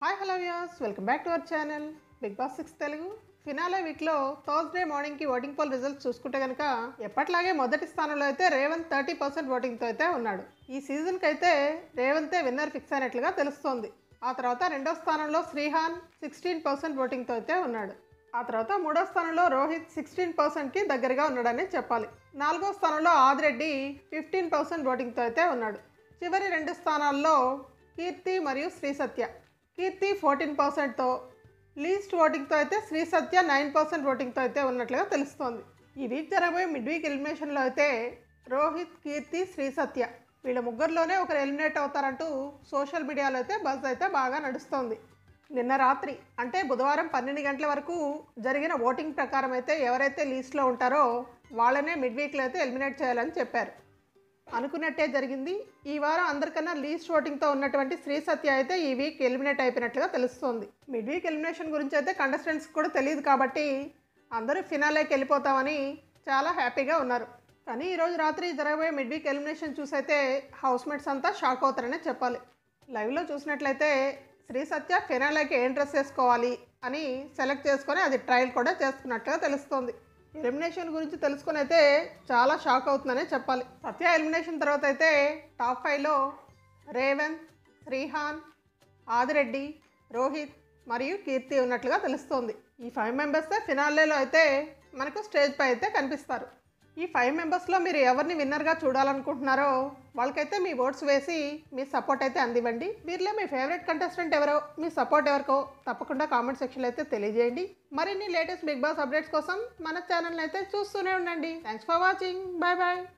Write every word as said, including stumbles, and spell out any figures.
Hi hello viewers, welcome back to our channel Bigg Boss six Telugu. Finale వీక్లో Thursday మార్నింగ్కి voting poll results చూసుకుంటే కనుక ఎప్పట్లాగే మొదటి స్థానంలో అయితే రేవంత్ థర్టీ పర్సెంట్ ఓటింగ్తో అయితే ఉన్నాడు. ఈ సీజన్కి అయితే రేవంతే విన్నర్ ఫిక్స్ అయినట్లుగా తెలుస్తోంది. ఆ తర్వాత రెండో స్థానంలో శ్రీహాన్ సిక్స్టీన్ పర్సెంట్ ఓటింగ్తో అయితే ఉన్నాడు. ఆ తర్వాత మూడో స్థానంలో రోహిత్ సిక్స్టీన్ పర్సెంట్కి దగ్గరగా ఉన్నాడని చెప్పాలి. నాలుగో స్థానంలో ఆదిరెడ్డి ఫిఫ్టీన్ పర్సెంట్ ఓటింగ్తో అయితే ఉన్నాడు. చివరి రెండు స్థానాల్లో కీర్తి మరియు శ్రీ సత్య. కీర్తి ఫోర్టీన్ పర్సెంట్తో, లీస్ట్ ఓటింగ్తో అయితే శ్రీ సత్య నైన్ పర్సెంట్ ఓటింగ్తో అయితే ఉన్నట్లుగా తెలుస్తోంది. ఈ వీక్ జరగబోయే మిడ్ వీక్ ఎలిమినేషన్లో అయితే రోహిత్, కీర్తి, శ్రీ సత్య వీళ్ళ ముగ్గురులోనే ఒకరు ఎలిమినేట్ అవుతారంటూ సోషల్ మీడియాలో అయితే బజ్ అయితే బాగా నడుస్తోంది. నిన్న రాత్రి అంటే బుధవారం పన్నెండు గంటల వరకు జరిగిన ఓటింగ్ ప్రకారం అయితే ఎవరైతే లీస్ట్లో ఉంటారో వాళ్ళనే మిడ్ వీక్లో అయితే ఎలిమినేట్ చేయాలని చెప్పారు. అనుకున్నట్టే జరిగింది. ఈ వారం అందరికన్నా లీస్ట్ ఓటింగ్తో ఉన్నటువంటి శ్రీ సత్య అయితే ఈ వీక్ ఎలిమినేట్ అయిపోయినట్లుగా తెలుస్తోంది. మిడ్ వీక్ ఎలిమినేషన్ గురించి అయితే కంటెస్టెంట్స్ కూడా తెలియదు కాబట్టి అందరూ ఫినాలేకి వెళ్ళిపోతామని చాలా హ్యాపీగా ఉన్నారు. కానీ ఈరోజు రాత్రి జరగబోయే మిడ్ వీక్ ఎలిమినేషన్ చూసైతే హౌస్మేట్స్ అంతా షాక్ అవుతారనే చెప్పాలి. లైవ్లో చూసినట్లయితే శ్రీ సత్య ఫినాలేకి ఏం డ్రెస్ వేసుకోవాలి అని సెలెక్ట్ చేసుకొని అది ట్రయల్ కూడా చేసుకున్నట్లుగా తెలుస్తోంది. ఎలిమినేషన్ గురించి తెలుసుకొని అయితే చాలా షాక్ అవుతుందనే చెప్పాలి. సత్య ఎలిమినేషన్ తర్వాత అయితే టాప్ ఫైవ్లో రేవంత్, శ్రీహాన్, ఆదిరెడ్డి, రోహిత్ మరియు కీర్తి ఉన్నట్లుగా తెలుస్తోంది. ఈ ఫైవ్ మెంబర్సే ఫినాలేలో అయితే మనకు స్టేజ్ పై అయితే కనిపిస్తారు. ఈ ఫైవ్ మెంబర్స్లో మీరు ఎవరిని విన్నర్గా చూడాలనుకుంటున్నారో వాళ్ళకైతే మీ ఓట్స్ వేసి మీ సపోర్ట్ అయితే అందివ్వండి. వీరిలో మీ ఫేవరెట్ కంటెస్టెంట్ ఎవరో, మీ సపోర్ట్ ఎవరికో తప్పకుండా కామెంట్ సెక్షన్లో అయితే తెలియజేయండి. మరిన్ని లేటెస్ట్ బిగ్ బాస్ అప్డేట్స్ కోసం మన ఛానల్ని అయితే చూస్తూనే ఉండండి. Thanks for watching. Bye bye.